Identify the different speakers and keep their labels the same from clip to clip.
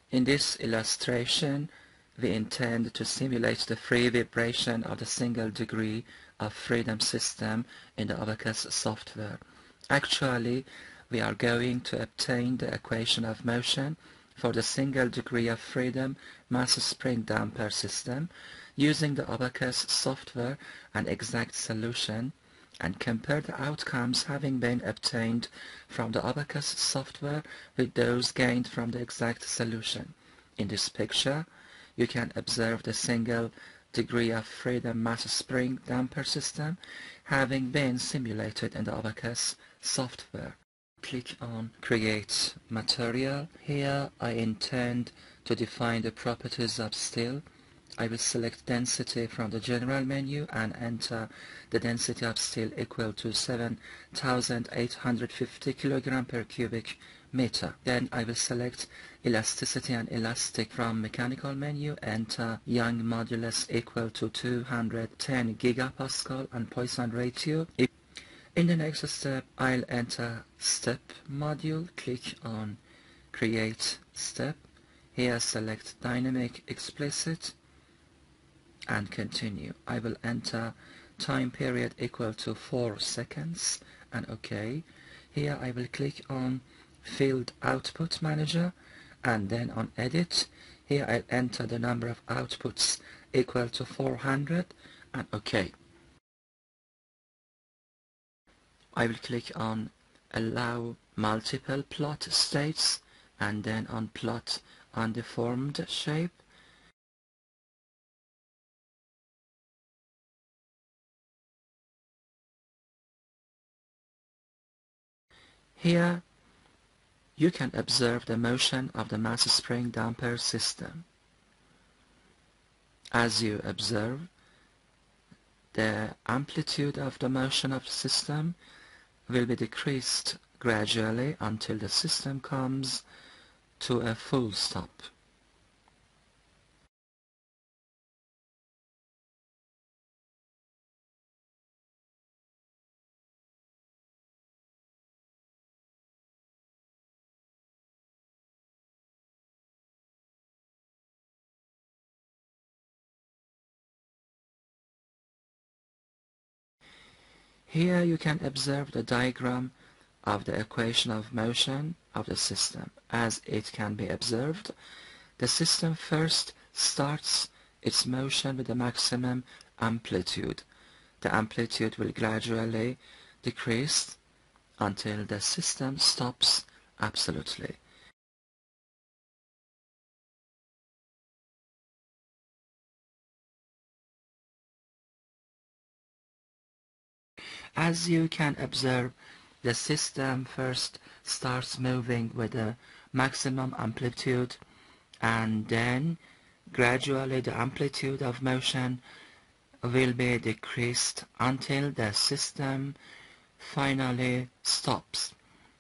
Speaker 1: In this illustration, we intend to simulate the free vibration of the single degree of freedom system in the abaqus software. Actually, we are going to obtain the equation of motion for the single degree of freedom mass spring damper system using the abaqus software and exact solution, and compare the outcomes having been obtained from the abaqus software with those gained from the exact solution. In this picture, you can observe the single degree of freedom mass spring damper system having been simulated in the abaqus software. Click on Create Material. Here I intend to define the properties of steel. I will select density from the general menu and enter the density of steel equal to 7,850 kg per cubic meter. Then I will select elasticity and elastic from mechanical menu, enter Young modulus equal to 210 gigapascal and Poisson ratio. In the next step, I'll enter step module, click on Create Step. Here select Dynamic Explicit and continue. I will enter time period equal to 4 seconds and OK. Here I will click on Field Output Manager and then on Edit. Here I'll enter the number of outputs equal to 400 and OK. I will click on Allow Multiple Plot States and then on Plot Undeformed Shape. Here you can observe the motion of the mass spring damper system. As you observe, the amplitude of the motion of the system will be decreased gradually until the system comes to a full stop. Here you can observe the diagram of the equation of motion of the system. As it can be observed, the system first starts its motion with the maximum amplitude. The amplitude will gradually decrease until the system stops absolutely. As you can observe, the system first starts moving with a maximum amplitude, and then gradually the amplitude of motion will be decreased until the system finally stops.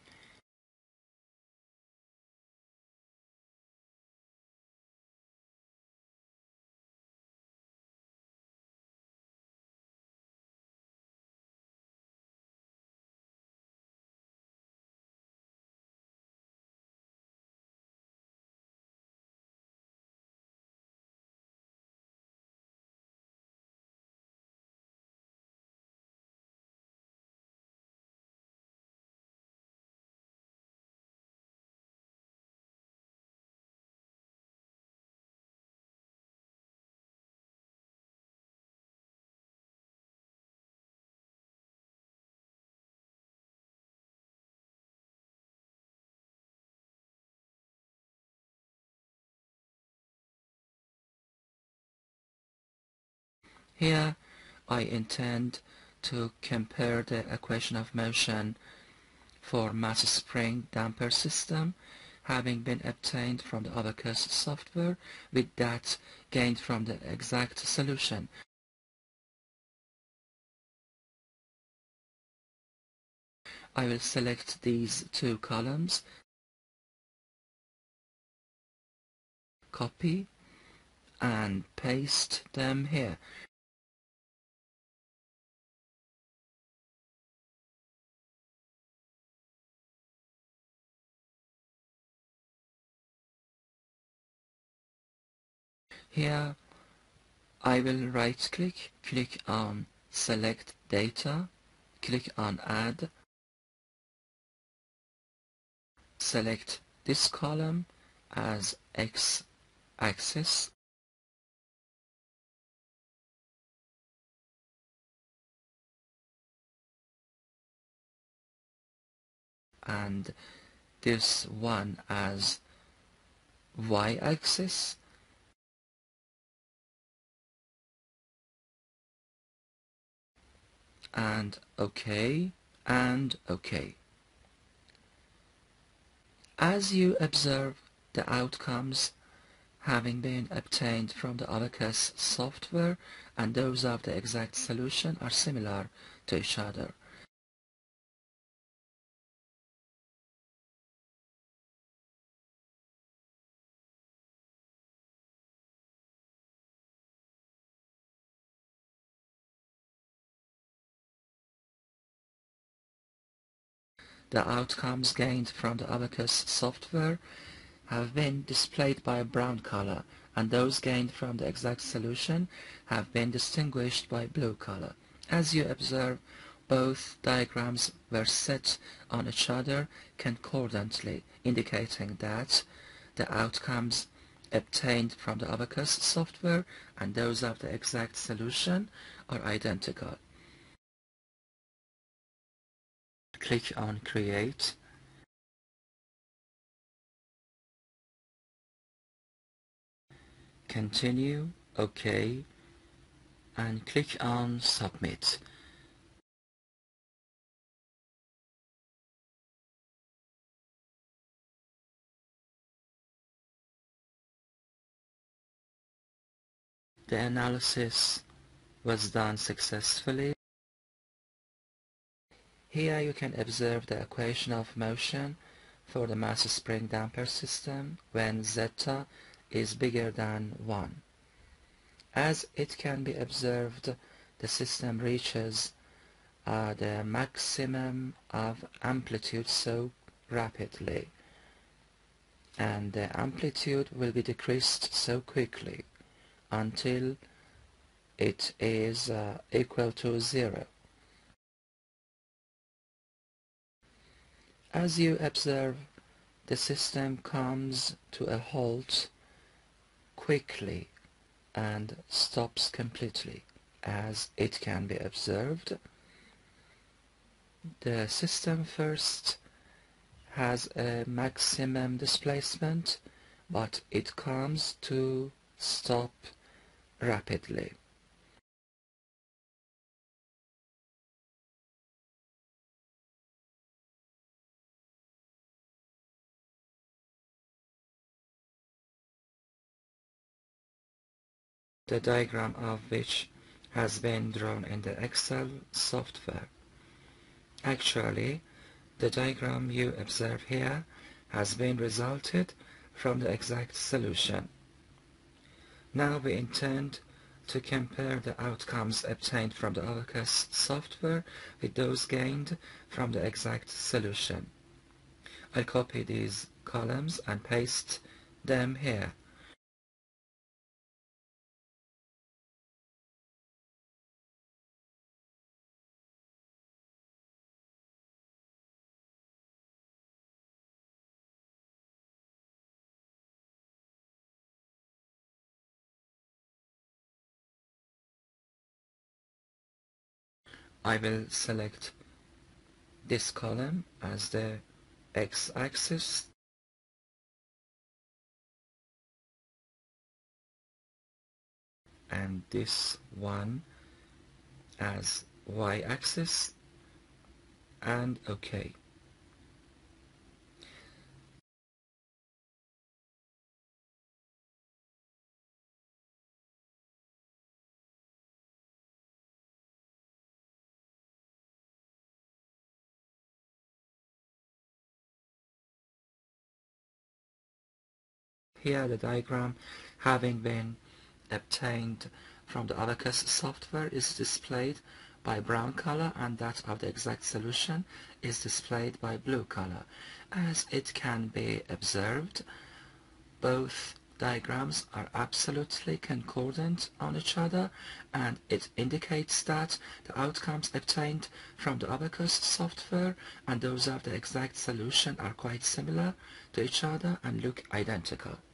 Speaker 1: Here I intend to compare the equation of motion for mass spring damper system having been obtained from the abaqus software with that gained from the exact solution. I will select these two columns, copy and paste them here. Here I will right-click, click on Select Data, click on Add, select this column as X-axis, and this one as Y-axis, and OK, and OK. As you observe, the outcomes having been obtained from the abaqus software and those of the exact solution are similar to each other. The outcomes gained from the abaqus software have been displayed by a brown color, and those gained from the exact solution have been distinguished by blue color. As you observe, both diagrams were set on each other concordantly, indicating that the outcomes obtained from the abaqus software and those of the exact solution are identical. Click on Create. Continue, OK, and click on Submit. The analysis was done successfully. Here you can observe the equation of motion for the mass spring damper system when zeta is bigger than 1. As it can be observed, the system reaches the maximum of amplitude so rapidly, and the amplitude will be decreased so quickly until it is equal to 0. As you observe, the system comes to a halt quickly and stops completely. As it can be observed, the system first has a maximum displacement, but it comes to stop rapidly. The diagram of which has been drawn in the Excel software. Actually, the diagram you observe here has been resulted from the exact solution. Now we intend to compare the outcomes obtained from the abaqus software with those gained from the exact solution. I'll copy these columns and paste them here. I will select this column as the x-axis and this one as y-axis, and OK. Here the diagram having been obtained from the abaqus software is displayed by brown color, and that of the exact solution is displayed by blue color. As it can be observed, both diagrams are absolutely concordant on each other, and it indicates that the outcomes obtained from the abaqus software and those of the exact solution are quite similar to each other and look identical.